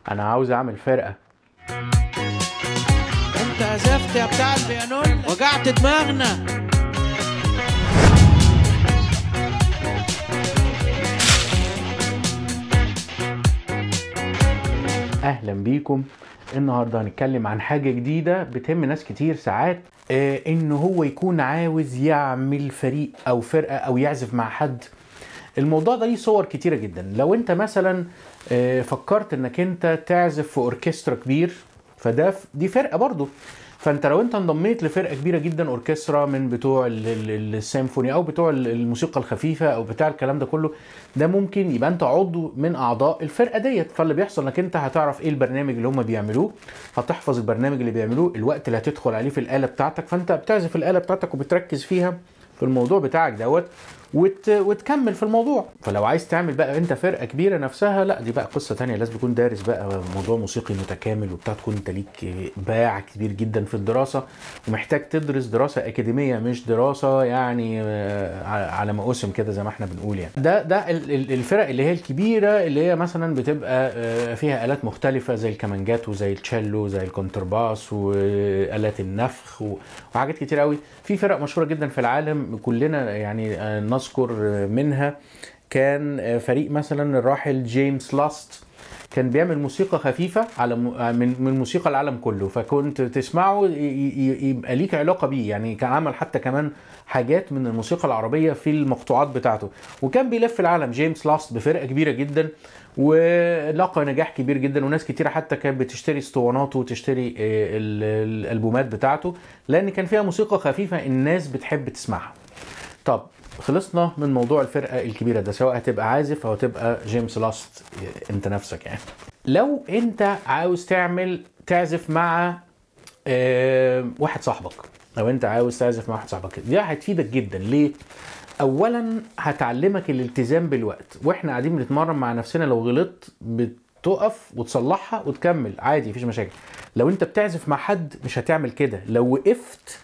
انا عاوز اعمل فرقه. انت عزفت يا بتاع البيانون، وجعت دماغنا. اهلا بيكم. النهارده هنتكلم عن حاجه جديده بتهم ناس كتير ساعات، ان هو يكون عاوز يعمل فريق او فرقه او يعزف مع حد. الموضوع ده ليه صور كتيره جدا. لو انت مثلا فكرت انك انت تعزف في اوركسترا كبير، دي فرقه برضو. فانت لو انت انضميت لفرقه كبيره جدا، اوركسترا من بتوع السيمفوني او بتوع الموسيقى الخفيفه او بتاع الكلام ده كله، ده ممكن يبقى انت عضو من اعضاء الفرقه ديت. فاللي بيحصل انك انت هتعرف ايه البرنامج اللي هم بيعملوه، هتحفظ البرنامج اللي بيعملوه، الوقت اللي هتدخل عليه في الاله بتاعتك، فانت بتعزف الاله بتاعتك وبتركز فيها في الموضوع بتاعك دوت وتكمل في الموضوع. فلو عايز تعمل بقى انت فرقه كبيره نفسها، لا دي بقى قصه تانية. لازم تكون دارس بقى موضوع موسيقي متكامل وبتاع، تكون انت ليك باع كبير جدا في الدراسه، ومحتاج تدرس دراسه اكاديميه، مش دراسه يعني على مواسم كده زي ما احنا بنقول. يعني ده الفرق اللي هي الكبيره، اللي هي مثلا بتبقى فيها الات مختلفه زي الكمانجات وزي التشيلو زي الكونترباس والات النفخ وحاجات كتير قوي. في فرق مشهوره جدا في العالم كلنا يعني نذكر منها. كان فريق مثلا الراحل جيمس لاست، كان بيعمل موسيقى خفيفه على من موسيقى العالم كله، فكنت تسمعه يبقى ليك علاقه بيه. يعني كان عمل حتى كمان حاجات من الموسيقى العربيه في المقطوعات بتاعته، وكان بيلف العالم جيمس لاست بفرقه كبيره جدا، ولقى نجاح كبير جدا. وناس كتيره حتى كانت بتشتري اسطواناته وتشتري الالبومات بتاعته، لان كان فيها موسيقى خفيفه الناس بتحب تسمعها. طب خلصنا من موضوع الفرقه الكبيره ده، سواء هتبقى عازف او هتبقى جيمس لاست انت نفسك. يعني لو انت عاوز تعزف مع واحد صاحبك، لو انت عاوز تعزف مع واحد صاحبك، دي هتفيدك جدا. ليه؟ اولا هتعلمك الالتزام بالوقت، واحنا قاعدين بنتمرن مع نفسنا لو غلطت بتقف وتصلحها وتكمل عادي، مفيش مشاكل. لو انت بتعزف مع حد مش هتعمل كده، لو وقفت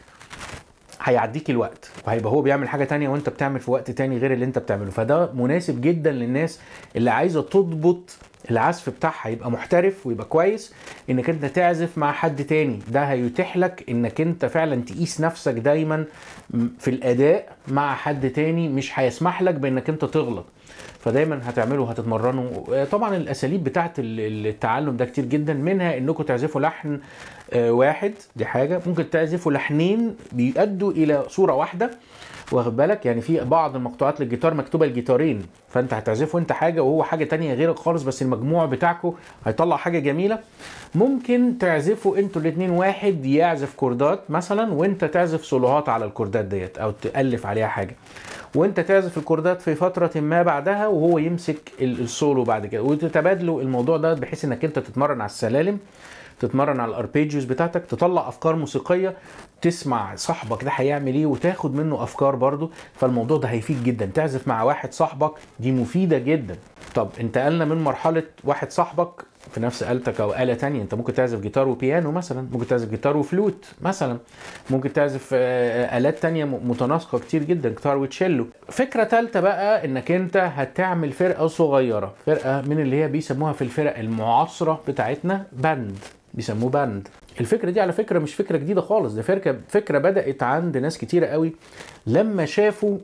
هيعديك الوقت وهيبقى هو بيعمل حاجة تانية وانت بتعمل في وقت تاني غير اللي انت بتعمله. فده مناسب جدا للناس اللي عايزة تضبط العزف بتاعها، يبقى محترف ويبقى كويس، انك انت تعزف مع حد تاني. ده هيتيح لك انك انت فعلا تقيس نفسك دايما في الاداء مع حد تاني، مش هيسمح لك بانك انت تغلط. فدايما هتعملوا هتتمرنوا. طبعا الاساليب بتاعت التعلم ده كتير جدا، منها انكم تعزفوا لحن واحد، دي حاجه. ممكن تعزفوا لحنين بيؤدوا الى صوره واحده، واخد بالك؟ يعني في بعض المقطوعات للجيتار مكتوبه الجيتارين، فانت هتعزفوا انت حاجه وهو حاجه تانية غيرك خالص، بس المجموع بتاعكم هيطلع حاجه جميله. ممكن تعزفوا انتوا الاتنين، واحد يعزف كوردات مثلا وانت تعزف سولوهات على الكوردات ديت، او تالف عليها حاجه، وانت تعزف الكوردات في فتره ما بعدها وهو يمسك السولو بعد كده، وتتبادلوا الموضوع ده بحيث انك انت تتمرن على السلالم، تتمرن على الاربيجيوز بتاعتك، تطلع افكار موسيقيه، تسمع صاحبك ده هيعمل ايه وتاخد منه افكار برضو. فالموضوع ده هيفيد جدا. تعزف مع واحد صاحبك دي مفيده جدا. طب انتقلنا من مرحله واحد صاحبك في نفس آلتك او آلة تانية، انت ممكن تعزف جيتار وبيانو مثلا، ممكن تعزف جيتار وفلوت مثلا، ممكن تعزف آلات تانية متناسقة كتير جدا، جيتار وتشيلو. فكرة تالتة بقى انك انت هتعمل فرقة صغيرة، فرقة من اللي هي بيسموها في الفرق المعاصرة بتاعتنا باند، بيسموه باند. الفكرة دي على فكرة مش فكرة جديدة خالص، ده فكرة بدأت عند ناس كتيرة قوي لما شافوا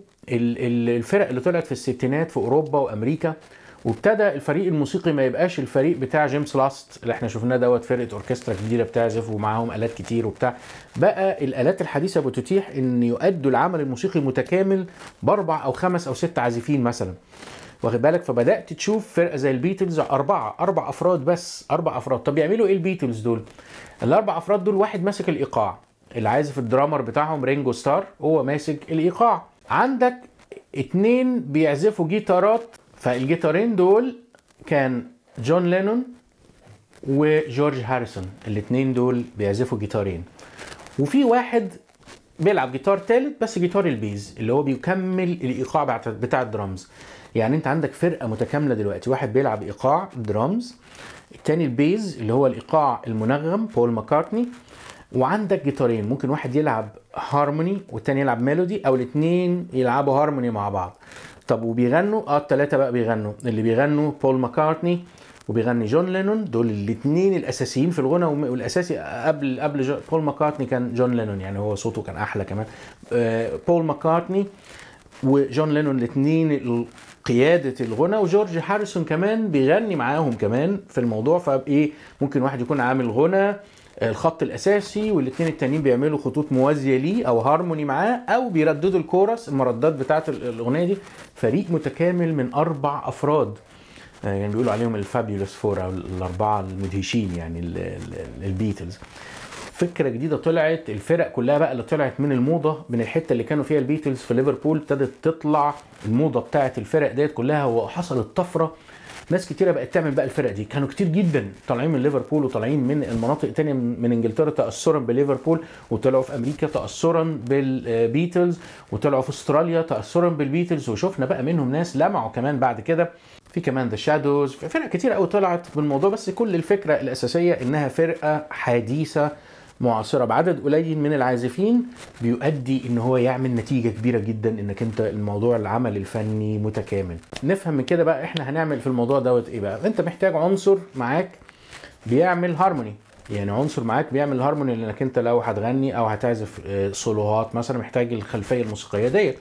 الفرق اللي طلعت في الستينات في أوروبا وأمريكا، وابتدى الفريق الموسيقي ما يبقاش الفريق بتاع جيمس لاست اللي احنا شفناه دوت، فرقة اوركسترا كبيرة بتعزف ومعاهم آلات كتير وبتاع. بقى الآلات الحديثة بتتيح ان يؤدوا العمل الموسيقي متكامل باربع او خمس او ست عازفين مثلا، واخد بالك؟ فبدات تشوف فرقه زي البيتلز اربع افراد بس، اربع افراد. طب يعملوا ايه البيتلز دول؟ الاربع افراد دول واحد ماسك الايقاع، اللي عازف الدرامر بتاعهم رينجو ستار هو ماسك الايقاع. عندك اتنين بيعزفوا جيتارات، فالجيتارين دول كان جون لينون وجورج هاريسون، الاتنين دول بيعزفوا جيتارين. وفي واحد بيلعب جيتار تالت بس جيتار البيز اللي هو بيكمل الايقاع بتاع الدرامز. يعني انت عندك فرقه متكامله دلوقتي، واحد بيلعب ايقاع درامز، التاني البيز اللي هو الايقاع المنغم بول ماكارتني، وعندك جيتارين، ممكن واحد يلعب هارموني والتاني يلعب ميلودي، او الاثنين يلعبوا هارموني مع بعض. طب وبيغنوا الثلاثه بقى بيغنوا، اللي بيغنوا بول ماكارتني وبيغني جون لينون. دول الاثنين الاساسيين في الغنى، والاساسي قبل بول ماكارتني كان جون لينون، يعني هو صوته كان احلى كمان. بول ماكارتني وجون لينون الاثنين قيادة الغنى، وجورج هاريسون كمان بيغني معاهم كمان في الموضوع. فايه ممكن واحد يكون عامل غنى الخط الاساسي، والاثنين التانيين بيعملوا خطوط موازيه ليه او هارموني معاه، او بيرددوا الكورس المردات بتاعه الاغنيه دي. فريق متكامل من 4 افراد، يعني بيقولوا عليهم الفابيولوس فور او الاربعه المدهشين، يعني البيتلز. فكره جديده طلعت، الفرق كلها بقى اللي طلعت من الموضه، من الحته اللي كانوا فيها البيتلز في ليفربول، ابتدت تطلع الموضه بتاعه الفرق ديت كلها، وحصلت طفره. ناس كتيره بقت تعمل بقى الفرق دي. كانوا كتير جدا طالعين من ليفربول وطالعين من المناطق تانية من انجلترا تاثرا بليفربول، وطلعوا في امريكا تاثرا بالبيتلز، وطلعوا في استراليا تاثرا بالبيتلز، وشفنا بقى منهم ناس لمعوا كمان بعد كده. في كمان ذا شادوز، فرق كتير قوي طلعت بالموضوع. بس كل الفكره الاساسيه انها فرقه حديثه معاصره بعدد قليل من العازفين، بيؤدي ان هو يعمل نتيجه كبيره جدا، انك انت الموضوع العمل الفني متكامل. نفهم من كده بقى احنا هنعمل في الموضوع دوت ايه بقى. انت محتاج عنصر معاك بيعمل هارموني، يعني عنصر معاك بيعمل هارموني، لانك انت لو هتغني او هتعزف سولوهات مثلا محتاج الخلفيه الموسيقيه ديت.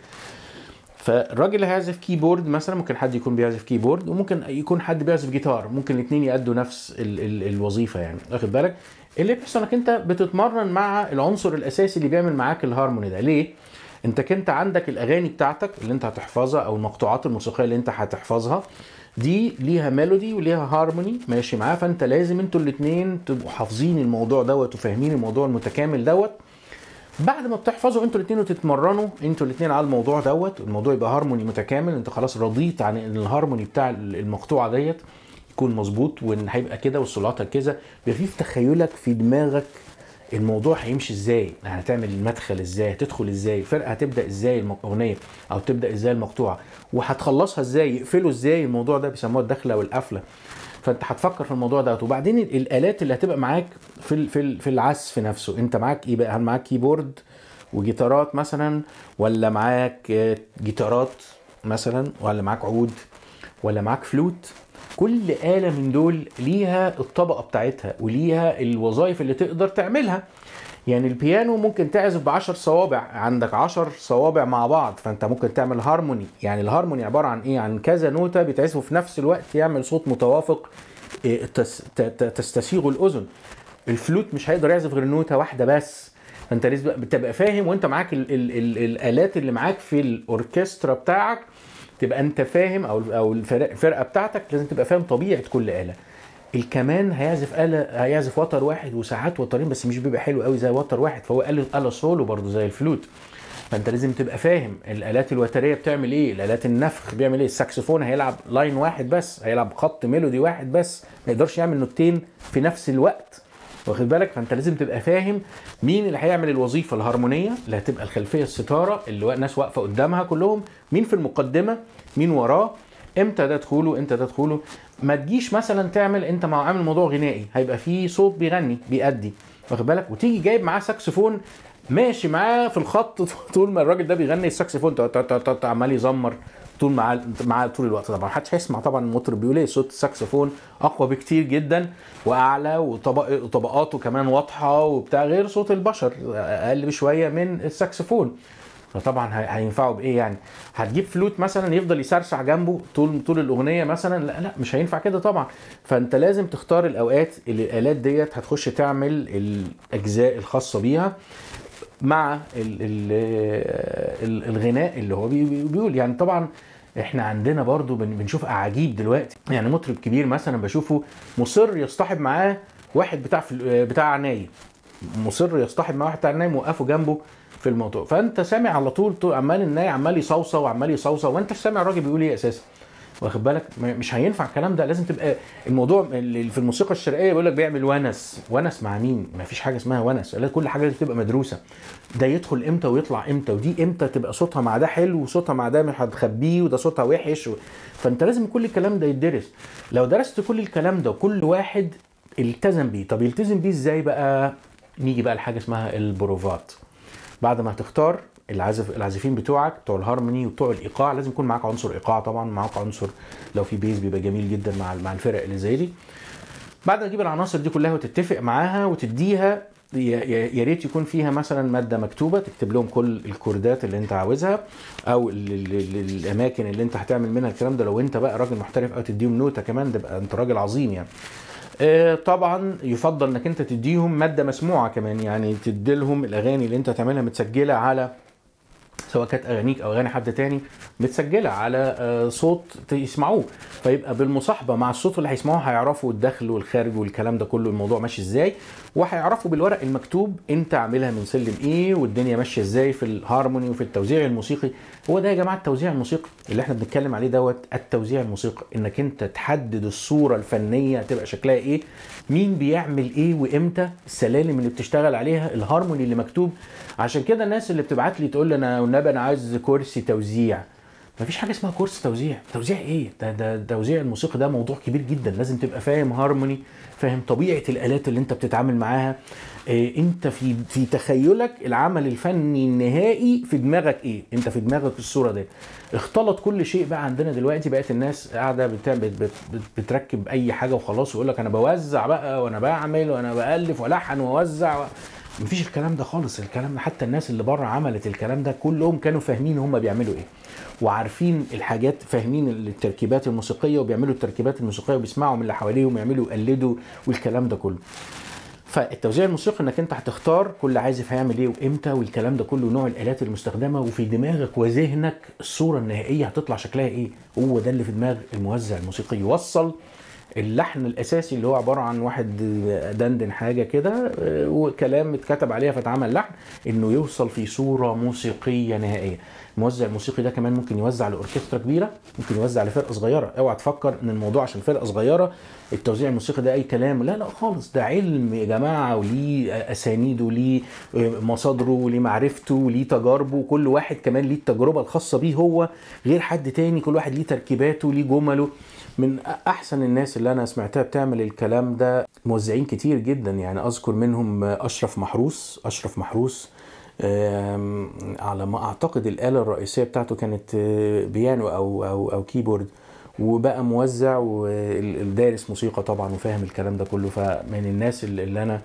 فالراجل اللي هيعزف كيبورد مثلا، ممكن حد يكون بيعزف كيبورد، وممكن يكون حد بيعزف جيتار، ممكن الاثنين يأدوا نفس الوظيفه، يعني واخد بالك. اللي بيحصل انك انت بتتمرن مع العنصر الاساسي اللي بيعمل معاك الهارموني ده. ليه؟ انت عندك الاغاني بتاعتك اللي انت هتحفظها، او المقطوعات الموسيقيه اللي انت هتحفظها دي ليها ميلودي وليها هارموني ماشي معاه، فانت لازم انتوا الاثنين تبقوا حافظين الموضوع دوت وفاهمين الموضوع المتكامل دوت. بعد ما بتحفظوا انتوا الاثنين وتتمرنوا انتوا الاثنين على الموضوع دوت، الموضوع يبقى هارموني متكامل، انت خلاص رضيت عن ان الهارموني بتاع المقطوعه ديت يكون مظبوط، وان هيبقى كده والصلوات كذا، بيبقى في تخيلك في دماغك الموضوع هيمشي ازاي، هتعمل المدخل ازاي، هتدخل ازاي، الفرقه هتبدا ازاي الاغنيه، او تبدا ازاي المقطوعه، وهتخلصها ازاي، يقفلوا ازاي الموضوع ده، بيسموها الدخله والقفله. فانت هتفكر في الموضوع ده. وبعدين الالات اللي هتبقى معاك في العزف نفسه، انت معاك ايه بقى؟ هل معاك كيبورد وجيتارات مثلا، ولا معاك جيتارات مثلا، ولا معاك عود، ولا معاك فلوت؟ كل آلة من دول ليها الطبقة بتاعتها وليها الوظائف اللي تقدر تعملها. يعني البيانو ممكن تعزف ب10 صوابع، عندك 10 صوابع مع بعض، فانت ممكن تعمل هارموني. يعني الهارموني عبارة عن ايه؟ عن كذا نوتة بيتعزفوا في نفس الوقت يعمل صوت متوافق تستسيغه الأذن. الفلوت مش هيقدر يعزف غير نوتة واحدة بس. فانت لازم تبقى فاهم، وانت معاك الآلات اللي معاك في الأوركسترا بتاعك، تبقى انت فاهم، او الفرقه بتاعتك لازم تبقى فاهم طبيعه كل آلة. الكمان هيعزف وتر واحد وساعات وترين، بس مش بيبقى حلو قوي زي وتر واحد، فهو آلة سولو برضو زي الفلوت. فانت لازم تبقى فاهم الآلات الوتريه بتعمل ايه، الآلات النفخ بيعمل ايه. الساكسفون هيلعب لاين واحد بس، هيلعب خط ميلودي واحد بس، ما يقدرش يعمل نوتين في نفس الوقت، واخد بالك. فانت لازم تبقى فاهم مين اللي هيعمل الوظيفه الهارمونيه اللي هتبقى الخلفيه الستاره اللي الناس واقفه قدامها كلهم، مين في المقدمه، مين وراه، امتى ده تدخله امتى ده تدخله. ما تجيش مثلا تعمل انت عامل موضوع غنائي هيبقى فيه صوت بيغني بيأدي، واخد بالك، وتيجي جايب معاه ساكسفون ماشي معاه في الخط طول ما الراجل ده بيغني الساكسفون عمال يزمر طول معاه طول الوقت. طبعا محدش هيسمع طبعا المطرب بيقول ايه. صوت الساكسفون اقوى بكتير جدا واعلى، وطبقاته كمان واضحه وبتاع، غير صوت البشر اقل بشويه من الساكسفون. فطبعا هينفعوا بايه يعني؟ هتجيب فلوت مثلا يفضل يسرسع جنبه طول الاغنيه مثلا؟ لا مش هينفع كده طبعا. فانت لازم تختار الاوقات اللي الالات ديت هتخش تعمل الاجزاء الخاصه بيها مع الغناء اللي هو بيقول. يعني طبعا احنا عندنا برضو بنشوف اعاجيب دلوقتي. يعني مطرب كبير مثلا بشوفه مصر يصطحب معاه واحد بتاع عناية، مصر يصطحب معاه واحد بتاع عناية موقفه جنبه في الموضوع. فانت سامع على طول عمال الناي عمال يصوصو وعمال يصوصو، وانت سامع الراجل بيقول ايه اساسا، واخد بالك. مش هينفع الكلام ده. لازم تبقى الموضوع اللي في الموسيقى الشرقيه بيقول لك بيعمل ونس مع مين؟ ما فيش حاجه اسمها ونس، كل حاجه لازم تبقى مدروسه. ده يدخل امتى ويطلع امتى، ودي امتى تبقى صوتها مع ده حلو وصوتها مع ده مش هتخبيه، وده صوتها وحش فانت لازم كل الكلام ده يدرس. لو درست كل الكلام ده وكل واحد التزم بيه، طب يلتزم بيه ازاي بقى؟ نيجي بقى لحاجه اسمها البروفات. بعد ما هتختار العازفين بتوعك بتوع الهارموني وبتوع الايقاع، لازم يكون معاك عنصر ايقاع طبعا، معاك عنصر لو في بيز بيبقى جميل جدا مع الفرق اللي زي دي. بعد ما تجيب العناصر دي كلها وتتفق معاها وتديها، يا ريت يكون فيها مثلا ماده مكتوبه تكتب لهم كل الكوردات اللي انت عاوزها او الاماكن اللي انت هتعمل منها الكلام ده. لو انت بقى راجل محترف او تديهم نوته كمان تبقى انت راجل عظيم يعني. طبعا يفضل انك انت تديهم ماده مسموعه كمان، يعني تدي لهم الاغاني اللي انت تعملها متسجله على، سواء كانت اغانيك او اغاني حد تاني، متسجله على صوت يسمعوه، فيبقى بالمصاحبه مع الصوت اللي هيسمعوه هيعرفوا الدخل والخارج والكلام ده كله الموضوع ماشي ازاي، وهيعرفوا بالورق المكتوب انت عاملها من سلم ايه والدنيا ماشيه ازاي في الهارموني وفي التوزيع الموسيقي. هو ده يا جماعه التوزيع الموسيقي اللي احنا بنتكلم عليه دوت، التوزيع الموسيقي انك انت تحدد الصوره الفنيه تبقى شكلها ايه، مين بيعمل ايه وامتى، السلالم اللي بتشتغل عليها، الهارموني اللي مكتوب. عشان كده الناس اللي بتبعت لي تقول لي انا والنبي انا عايز كورس توزيع، مفيش حاجه اسمها كورس توزيع. توزيع ايه ده توزيع الموسيقى ده موضوع كبير جدا، لازم تبقى فاهم هارموني، فاهم طبيعه الالات اللي انت بتتعامل معاها، انت في تخيلك العمل الفني النهائي في دماغك ايه، انت في دماغك الصوره دي. اختلط كل شيء بقى عندنا دلوقتي، بقت الناس قاعده بتركب اي حاجه وخلاص ويقول لك انا بوزع بقى وانا بعمل وانا بالف والحن واوزع. مفيش الكلام ده خالص. الكلام ده حتى الناس اللي بره عملت الكلام ده كلهم كانوا فاهمين هم بيعملوا ايه وعارفين الحاجات، فاهمين التركيبات الموسيقيه وبيعملوا التركيبات الموسيقيه وبيسمعوا من اللي حواليهم ويعملوا يقلدوا والكلام ده كله. فالتوزيع الموسيقي انك انت هتختار كل عازف هيعمل ايه وامتى والكلام ده كله، نوع الالات المستخدمه، وفي دماغك وذهنك الصوره النهائيه هتطلع شكلها ايه. هو ده اللي في دماغ الموزع الموسيقي، يوصل اللحن الاساسي اللي هو عباره عن واحد دندن حاجه كده وكلام اتكتب عليها فتعمل لحن، انه يوصل في صوره موسيقيه نهائيه. الموزع الموسيقي ده كمان ممكن يوزع لاوركسترا كبيره، ممكن يوزع لفرقه صغيره. اوعى تفكر ان الموضوع عشان فرقه صغيره التوزيع الموسيقي ده اي كلام، لا لا خالص، ده علم يا جماعه وليه اسانيده وليه مصادره وليه معرفته وليه تجاربه، وكل واحد كمان ليه التجربه الخاصه بيه هو غير حد تاني، كل واحد ليه تركيباته ليه جمله. من احسن الناس اللي انا سمعتها بتعمل الكلام ده موزعين كتير جدا، يعني اذكر منهم اشرف محروس على ما اعتقد الآلة الرئيسية بتاعته كانت بيانو او كيبورد، وبقى موزع والدارس موسيقى طبعا وفاهم الكلام ده كله. فمن الناس اللي انا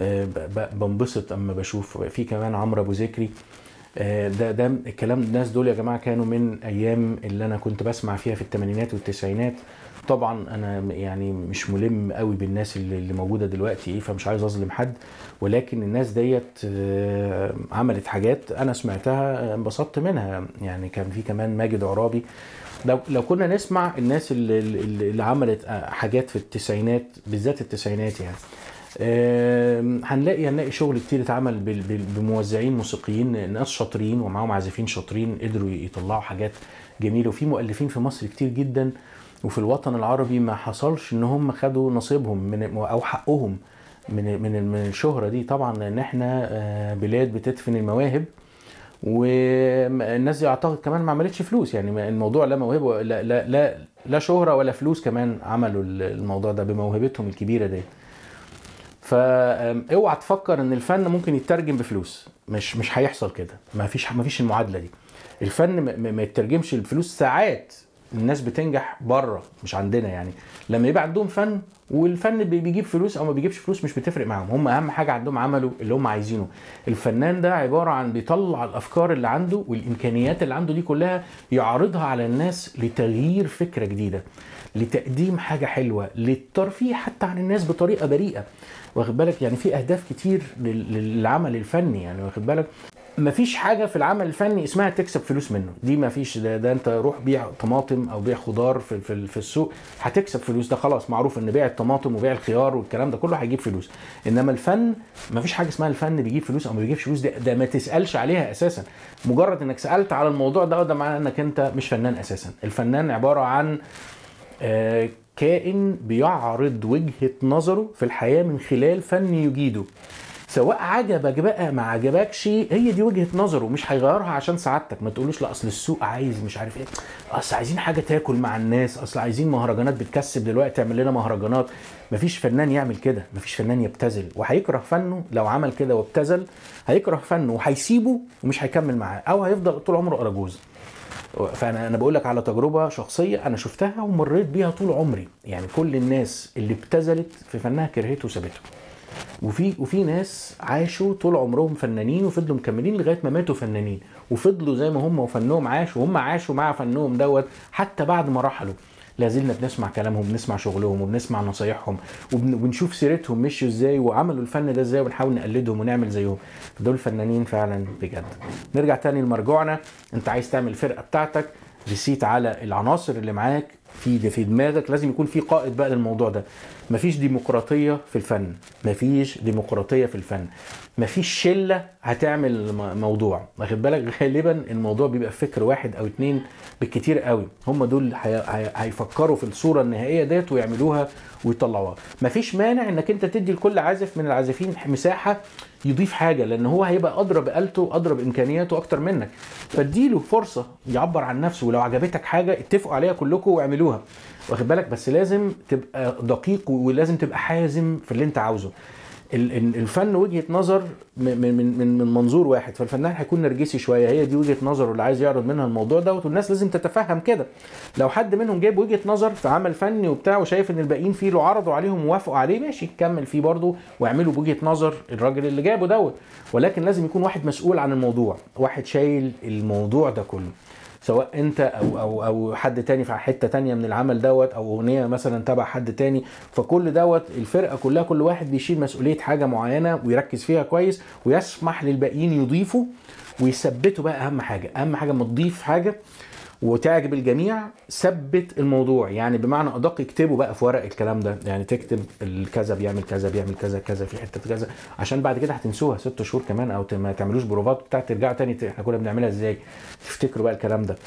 بنبسط اما بشوف. في كمان عمرو ابو ذكري، ده الكلام. الناس دول يا جماعه كانوا من ايام اللي انا كنت بسمع فيها في الثمانينات والتسعينات. طبعا انا يعني مش ملم قوي بالناس اللي موجوده دلوقتي فمش عايز اظلم حد، ولكن الناس ديت عملت حاجات انا سمعتها انبسطت منها. يعني كان في كمان ماجد عرابي. لو كنا نسمع الناس اللي عملت حاجات في التسعينات بالذات التسعينات يعني، هنلاقي شغل كتير اتعمل بموزعين موسيقيين ناس شاطرين ومعاهم عازفين شاطرين قدروا يطلعوا حاجات جميله. وفي مؤلفين في مصر كتير جدا وفي الوطن العربي ما حصلش ان هم خدوا نصيبهم من او حقهم من الشهره دي. طبعا لان احنا بلاد بتدفن المواهب، والناس دي اعتقد كمان ما عملتش فلوس، يعني الموضوع لا موهبه لا شهره ولا فلوس، كمان عملوا الموضوع ده بموهبتهم الكبيره دي. فاوعى تفكر ان الفن ممكن يترجم بفلوس، مش هيحصل كده، ما فيش المعادله دي. الفن ما يترجمش الفلوس. ساعات الناس بتنجح بره مش عندنا، يعني لما يبقى عندهم فن والفن بيجيب فلوس او ما بيجيبش فلوس مش بتفرق معاهم، هم اهم حاجه عندهم عملوا اللي هم عايزينه. الفنان ده عباره عن بيطلع الافكار اللي عنده والامكانيات اللي عنده دي كلها يعرضها على الناس لتغيير فكره جديده، لتقديم حاجه حلوه، للترفيه حتى عن الناس بطريقه بريئه. واخد بالك؟ يعني في اهداف كتير للعمل الفني، يعني واخد بالك؟ مفيش حاجه في العمل الفني اسمها تكسب فلوس منه، دي مفيش. ده انت روح بيع طماطم او بيع خضار في السوق هتكسب فلوس، ده خلاص معروف ان بيع الطماطم وبيع الخيار والكلام ده كله هيجيب فلوس. انما الفن مفيش حاجه اسمها الفن بيجيب فلوس او ما بيجيبش فلوس، ده ما تسالش عليها اساسا. مجرد انك سالت على الموضوع ده معناه انك انت مش فنان اساسا. الفنان عباره عن كائن بيعرض وجهه نظره في الحياه من خلال فن يجيده، سواء عجبك بقى ما عجبكش، هي دي وجهة نظره، مش هيغيرها عشان سعادتك. ما تقولوش لا اصل السوق عايز مش عارف ايه، اصل عايزين حاجه تاكل مع الناس، اصل عايزين مهرجانات بتكسب دلوقتي اعمل لنا مهرجانات. مفيش فنان يعمل كده، مفيش فنان يبتذل، وهيكره فنه لو عمل كده وابتذل. هيكره فنه وهيسيبه ومش هيكمل معاه، او هيفضل طول عمره اراجوز. فانا بقول لك على تجربه شخصيه انا شفتها ومريت بيها طول عمري. يعني كل الناس اللي ابتذلت في فنها كرهته وسابته، وفي ناس عاشوا طول عمرهم فنانين وفضلوا مكملين لغايه ما ماتوا فنانين، وفضلوا زي ما هم وفنهم عاشوا، وهم عاشوا مع فنهم دوت حتى بعد ما رحلوا. لازلنا بنسمع كلامهم، بنسمع شغلهم، وبنسمع نصايحهم، وبنشوف سيرتهم مشوا ازاي وعملوا الفن ده ازاي، ونحاول نقلدهم ونعمل زيهم. دول فنانين فعلا بجد. نرجع تاني لمرجوعنا. انت عايز تعمل فرقه بتاعتك، رسيت على العناصر اللي معاك في دماغك، لازم يكون في قائد بقى للموضوع ده. مفيش ديمقراطيه في الفن، مفيش ديمقراطيه في الفن، مفيش شله هتعمل موضوع. واخد بالك؟ غالبا الموضوع بيبقى فكر واحد او اتنين بالكتير قوي، هم دول هيفكروا في الصوره النهائيه ديت ويعملوها ويطلعوها. مفيش مانع انك انت تدي لكل عازف من العازفين مساحه يضيف حاجه، لان هو هيبقى ادرى بآلته، ادرى بامكانياته اكتر منك، فاديله فرصه يعبر عن نفسه. ولو عجبتك حاجه اتفقوا عليها كلكم واعملوها. واخد بالك؟ بس لازم تبقى دقيق ولازم تبقى حازم في اللي انت عاوزه. الفن وجهة نظر من منظور واحد، فالفنان هيكون نرجسي شويه، هي دي وجهة نظره اللي عايز يعرض منها الموضوع ده، والناس لازم تتفهم كده. لو حد منهم جايب وجهة نظر في عمل فني وبتاع وشايف ان الباقيين فيه له عرضوا عليهم ووافقوا عليه، ماشي كمل فيه برضه واعملوا بوجهة نظر الراجل اللي جابه دوت. ولكن لازم يكون واحد مسؤول عن الموضوع، واحد شايل الموضوع ده كله، سواء انت او حد تاني في حته تانيه من العمل دوت، او اغنيه مثلا تبع حد تاني. فكل دوت الفرقه كلها كل واحد بيشيل مسؤوليه حاجه معينه ويركز فيها كويس، ويسمح للباقيين يضيفوا ويثبتوا. بقى اهم حاجه ما تضيف حاجه وتعجب الجميع، ثبت الموضوع. يعني بمعنى ادق اكتبوا بقى في ورق الكلام ده، يعني تكتب الكذا بيعمل كذا بيعمل كذا كذا في حته كذا، عشان بعد كده هتنسوها 6 شهور كمان، او ما تعملوش بروفات بتاع ترجعوا تاني احنا كنا بنعملها ازاي، تفتكروا بقى الكلام ده.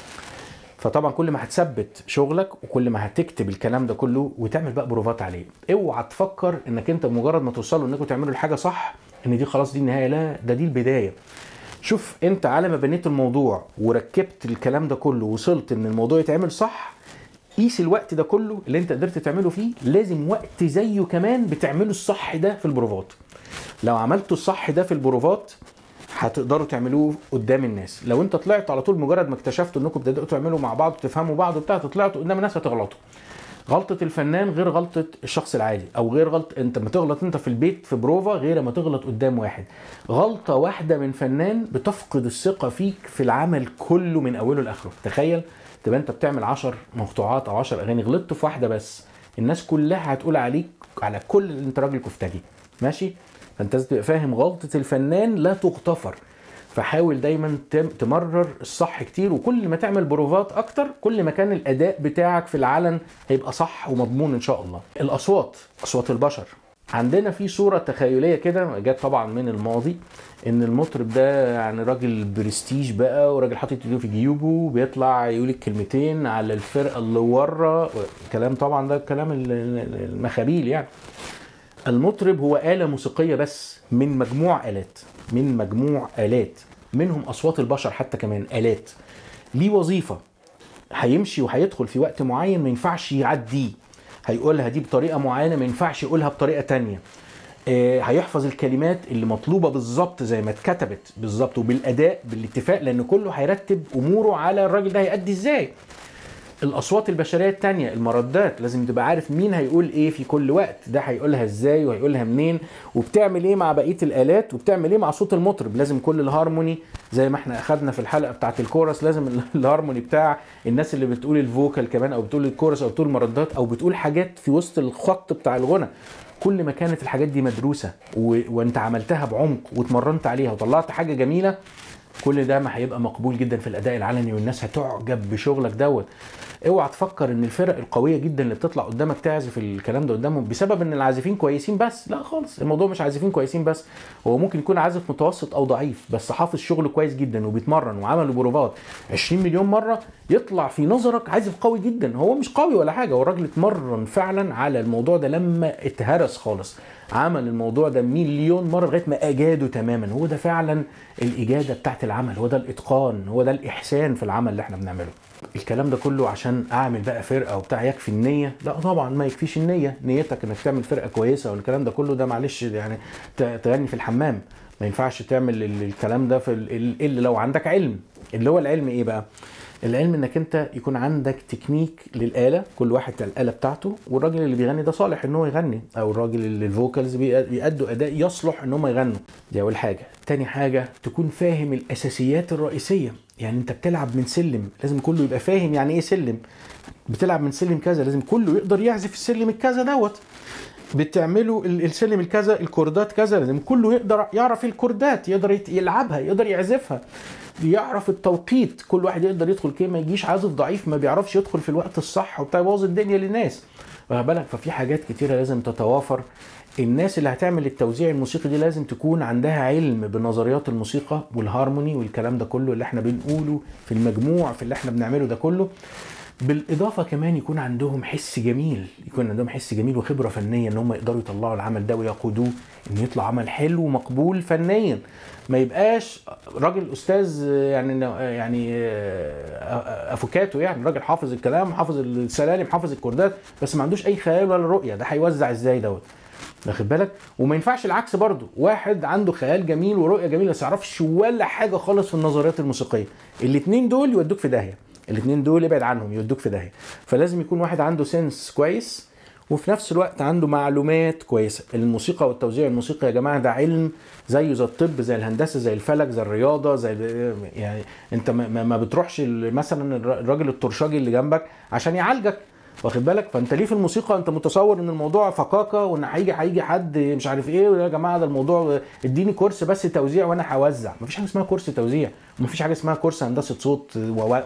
فطبعا كل ما هتثبت شغلك وكل ما هتكتب الكلام ده كله وتعمل بقى بروفات عليه. اوعى تفكر انك انت مجرد ما توصلوا انكم تعملوا الحاجه صح ان دي خلاص دي النهايه، لا، ده دي البدايه. شوف انت على ما بنيت الموضوع وركبت الكلام ده كله وصلت ان الموضوع يتعمل صح، قيس الوقت ده كله اللي انت قدرت تعمله فيه، لازم وقت زيه كمان بتعمله الصح ده في البروفات. لو عملتوا الصح ده في البروفات هتقدروا تعملوه قدام الناس. لو انت طلعت على طول مجرد ما اكتشفتوا انكم بتبداوا تعملوا مع بعض وتفهموا بعض وبتاع، طلعتوا قدام الناس هتغلطوا. غلطة الفنان غير غلطة الشخص العادي، او غير غلط انت ما تغلط انت في البيت في بروفا غير ما تغلط قدام واحد. غلطة واحدة من فنان بتفقد الثقة فيك في العمل كله من اوله لاخره. تخيل تبقى انت بتعمل 10 مقطوعات او 10 اغاني، غلطت في واحدة بس، الناس كلها هتقول عليك على كل اللي انت راجل كفتاجي، ماشي؟ فانت لازم تبقى فاهم غلطة الفنان لا تغتفر. فحاول دايما تمرر الصح كتير، وكل ما تعمل بروفات اكتر كل ما كان الاداء بتاعك في العلن هيبقى صح ومضمون ان شاء الله. الاصوات، اصوات البشر، عندنا في صورة تخيلية كده جت طبعا من الماضي، ان المطرب ده يعني راجل برستيج بقى، وراجل حاطط ايده في جيوبه بيطلع يقول الكلمتين على الفرقة اللي ورا، كلام طبعا ده كلام المخابيل يعني. المطرب هو آلة موسيقية بس من مجموع آلات، منهم أصوات البشر حتى كمان آلات. ليه وظيفة، هيمشي وهيدخل في وقت معين ما ينفعش يعديه، هيقولها دي بطريقة معينة ما ينفعش يقولها بطريقة تانية، هيحفظ الكلمات اللي مطلوبة بالظبط زي ما اتكتبت بالظبط وبالأداء بالاتفاق، لأن كله هيرتب أموره على الراجل ده هيأدي ازاي. الاصوات البشريه التانية، المردات، لازم تبقى عارف مين هيقول ايه في كل وقت، ده هيقولها ازاي وهيقولها منين، وبتعمل ايه مع بقيه الالات، وبتعمل ايه مع صوت المطرب. لازم كل الهارموني زي ما احنا اخدنا في الحلقه بتاعه الكورس، لازم الهارموني بتاع الناس اللي بتقول الفوكال كمان، او بتقول الكورس، او بتقول المردات، او بتقول حاجات في وسط الخط بتاع الغنى. كل ما كانت الحاجات دي مدروسه وانت عملتها بعمق واتمرنت عليها وطلعت حاجه جميله، كل ده ما هيبقى مقبول جدا في الاداء العلني، والناس هتعجب بشغلك دوت. اوعى تفكر ان الفرق القويه جدا اللي بتطلع قدامك تعزف الكلام ده قدامهم بسبب ان العازفين كويسين بس. لا خالص، الموضوع مش عازفين كويسين بس، هو ممكن يكون عازف متوسط او ضعيف بس حافظ شغله كويس جدا وبيتمرن وعمل بروفات 20 مليون مره، يطلع في نظرك عازف قوي جدا. هو مش قوي ولا حاجه، هو الراجل اتمرن فعلا على الموضوع ده لما اتهرس خالص، عمل الموضوع ده مليون مره لغايه ما اجاده تماما. هو ده فعلا الاجاده بتاعت العمل، هو ده الاتقان، هو ده الاحسان في العمل اللي احنا بنعمله. الكلام ده كله عشان اعمل بقى فرقه وبتاع يكفي النية؟ لا طبعا ما يكفيش النية. نيتك انك تعمل فرقه كويسه والكلام ده كله ده معلش يعني تغني في الحمام، ما ينفعش تعمل الكلام ده في الا لو عندك علم. اللي هو العلم ايه بقى؟ العلم انك انت يكون عندك تكنيك للآلة، كل واحد الآلة بتاعته، والراجل اللي بيغني ده صالح ان هو يغني، او الراجل اللي الفوكالز بيأدوا اداء يصلح ان هم يغنوا. دي اول حاجة. تاني حاجة تكون فاهم الاساسيات الرئيسية. يعني انت بتلعب من سلم، لازم كله يبقى فاهم يعني ايه سلم. بتلعب من سلم كذا، لازم كله يقدر يعزف السلم الكذا دوت. بتعملوا السلم الكذا، الكوردات كذا، لازم كله يقدر يعرف الكوردات، يقدر يلعبها، يقدر يعزفها، يعرف التوقيت. كل واحد يقدر يدخل كده، ما يجيش عازف ضعيف ما بيعرفش يدخل في الوقت الصح وبتاع يبوظ الدنيا للناس، واخد بالك؟ ففي حاجات كتيره لازم تتوافر. الناس اللي هتعمل التوزيع الموسيقي دي لازم تكون عندها علم بنظريات الموسيقى والهارموني والكلام ده كله اللي احنا بنقوله في المجموع في اللي احنا بنعمله ده كله. بالاضافه كمان يكون عندهم حس جميل، يكون عندهم حس جميل وخبره فنيه ان هم يقدروا يطلعوا العمل ده ويقودوه ان يطلع عمل حلو ومقبول فنيا. ما يبقاش راجل استاذ يعني افوكاتو، يعني راجل حافظ الكلام، حافظ السلالم، حافظ الكوردات، بس ما عندوش اي خيال ولا رؤيه. ده هيوزع ازاي دوت؟ واخد بالك؟ وما ينفعش العكس برضو، واحد عنده خيال جميل ورؤيه جميله بس ما يعرفش ولا حاجه خالص في النظريات الموسيقيه. الاثنين دول يودوك في داهيه، الاثنين دول ابعد عنهم يودوك في داهيه. فلازم يكون واحد عنده سنس كويس وفي نفس الوقت عنده معلومات كويسه. الموسيقى والتوزيع الموسيقي يا جماعه ده علم زيه زي الطب، زي الهندسه، زي الفلك، زي الرياضه، زي يعني انت ما بتروحش مثلا الراجل الترشاجي اللي جنبك عشان يعالجك، واخد بالك؟ فانت ليه في الموسيقى انت متصور ان الموضوع فكاكه وان هيجي حد مش عارف ايه، يا جماعه ده الموضوع اديني كورس بس توزيع وانا هوزع. مفيش حاجه اسمها كورس توزيع، ومفيش حاجه اسمها كورس هندسه صوت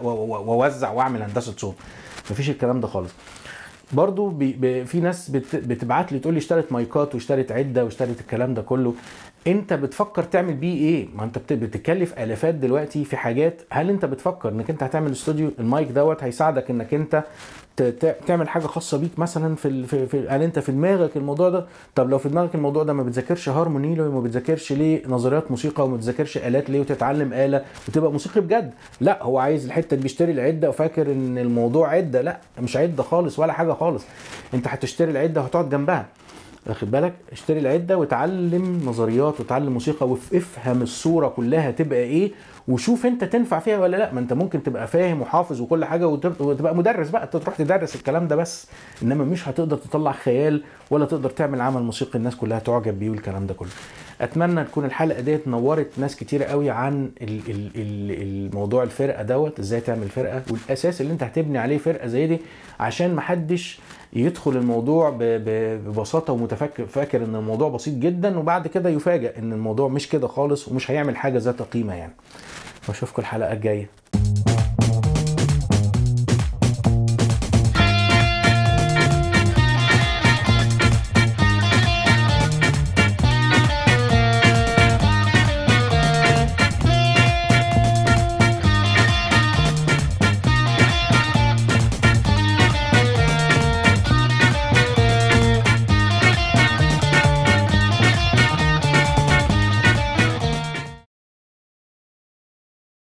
واوزع واعمل هندسه صوت. مفيش الكلام ده خالص. برضو في ناس بتبعت لي تقول لي اشترت مايكات واشترت عده واشترت الكلام ده كله. انت بتفكر تعمل بيه ايه؟ ما انت بتكلف الافات دلوقتي في حاجات. هل انت بتفكر انك انت هتعمل استوديو؟ المايك دوت هيساعدك انك انت تعمل حاجه خاصه بيك مثلا هل انت في دماغك الموضوع ده؟ طب لو في دماغك الموضوع ده ما بتذاكرش هارموني ليه؟ وما بتذاكرش ليه نظريات موسيقى؟ وما بتذاكرش آلات ليه وتتعلم آلة وتبقى موسيقي بجد؟ لا، هو عايز الحته اللي بيشتري العده وفاكر ان الموضوع عده. لا، مش عده خالص ولا حاجه خالص. انت هتشتري العده وهتقعد جنبها، واخد بالك؟ اشتري العده وتعلم نظريات وتعلم موسيقى وافهم الصوره كلها تبقى ايه، وشوف انت تنفع فيها ولا لا. ما انت ممكن تبقى فاهم وحافظ وكل حاجه وتبقى مدرس بقى، تروح تدرس الكلام ده بس، انما مش هتقدر تطلع خيال ولا تقدر تعمل عمل موسيقي الناس كلها تعجب بيه والكلام ده كله. اتمنى تكون الحلقه ديت نورت ناس كتيره قوي عن الموضوع الفرقه دوت، ازاي تعمل فرقه والاساس اللي انت هتبني عليه فرقه زي دي، عشان محدش يدخل الموضوع ببساطه ومتفكر ان الموضوع بسيط جدا وبعد كده يفاجئ ان الموضوع مش كده خالص ومش هيعمل حاجه ذات قيمه يعني. واشوفكم الحلقه الجايه.